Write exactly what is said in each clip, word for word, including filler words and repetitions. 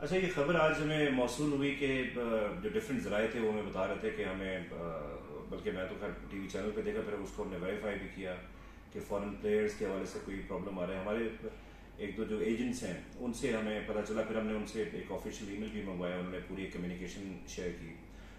अच्छा, ये खबर आज हमें मौसूल हुई कि जो डिफरेंट जराए थे वो हमें बता रहे थे कि हमें, बल्कि मैं तो खैर टीवी चैनल पे देखा, फिर उसको हमने वेरीफाई भी किया कि फॉरेन प्लेयर्स के हवाले से कोई प्रॉब्लम आ रहा है। हमारे एक दो जो एजेंट्स हैं उनसे हमें पता चला, फिर हमने उनसे एक ऑफिशियल ईमेल भी मंगवाया, उन्होंने पूरी कम्युनिकेशन शेयर की।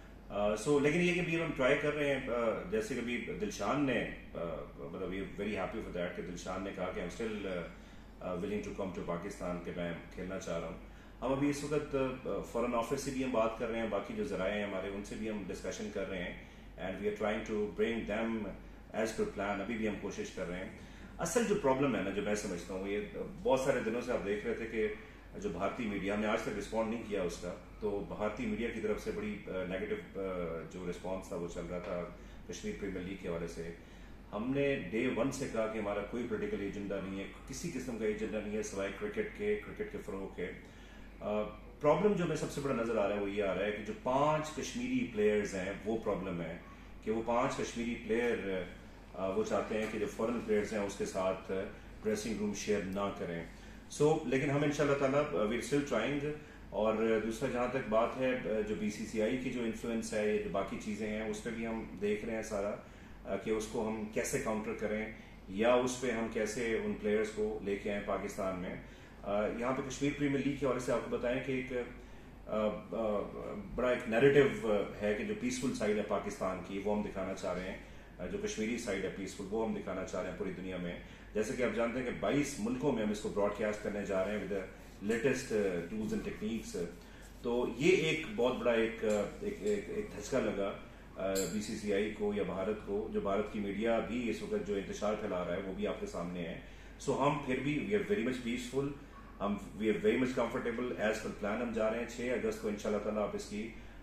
सो uh, so, लेकिन ये कि भी हम ट्राई कर रहे हैं, uh, जैसे कभी दिलशान ने, मतलब we very happy for that कि दिलशान ने कहा कि हम still willing to come to Pakistan, के मैं खेलना चाह रहा हूँ। हम अभी इस वक्त फॉरेन ऑफिस से भी हम बात कर रहे हैं, बाकी जो जराए हैं हमारे उनसे भी हम डिस्कशन कर रहे हैं and we are trying to bring them as per plan. अभी भी हम कोशिश कर रहे हैं। असल जो प्रॉब्लम है ना, जो मैं समझता हूँ, ये बहुत सारे दिनों से आप देख रहे थे कि जो भारतीय मीडिया, हमने आज तक रिस्पॉन्ड नहीं किया उसका, तो भारतीय मीडिया की तरफ से बड़ी नेगेटिव जो रिस्पॉन्स था वो चल रहा था कश्मीर प्रीमियर लीग के हवाले से। हमने डे वन से कहा कि हमारा कोई पोलिटिकल एजेंडा नहीं है, किसी किस्म का एजेंडा नहीं है सिवाय क्रिकेट के क्रिकेट के फरोग के। प्रॉब्लम uh, जो हमें सबसे बड़ा नजर आ रहा है वो ये आ रहा है कि जो पांच कश्मीरी प्लेयर्स हैं वो प्रॉब्लम है कि वो पांच कश्मीरी प्लेयर uh, वो चाहते हैं कि जो फॉरेन प्लेयर्स हैं उसके साथ ड्रेसिंग रूम शेयर ना करें। सो so, लेकिन हम इंशाल्लाह ताला वी आर स्टिल ट्राइंग। और दूसरा जहां तक बात है जो बीसीसीआई की जो इन्फ्लुएंस है, जो बाकी चीजें हैं, उस पर भी हम देख रहे हैं सारा कि उसको हम कैसे काउंटर करें या उस पर हम कैसे उन प्लेयर्स को लेके आए पाकिस्तान में। यहाँ पे कश्मीर प्रीमियर लीग के हवाले से आपको बताएं कि एक आ, आ, बड़ा एक नैरेटिव है कि जो पीसफुल साइड है पाकिस्तान की वो हम दिखाना चाह रहे हैं, जो कश्मीरी साइड है पीसफुल वो हम दिखाना चाह रहे हैं पूरी दुनिया में। जैसे कि आप जानते हैं कि बाईस मुल्कों में हम इसको ब्रॉडकास्ट करने जा रहे हैं with latest tools and techniques. तो ये एक बहुत बड़ा एक एक, एक, एक धचका लगा बीसीसीआई को या भारत को, जो भारत की मीडिया भी इस वक्त जो इंतशार फैला रहा है वो भी आपके सामने है। सो so, हम फिर भी we are very much peaceful, हम we are very much comfortable as per plan. हम जा रहे हैं छह अगस्त को इंशाल्लाह ताला आप इसकी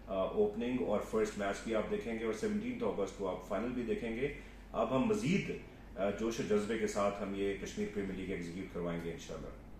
ओपनिंग और फर्स्ट मैच भी आप देखेंगे और सेवनटीन अगस्त को आप फाइनल भी देखेंगे। अब हम मजीद जोश और जज्बे के साथ हम ये कश्मीर प्रीमियर लीग एग्जीक्यूट करवाएंगे इंशाल्लाह।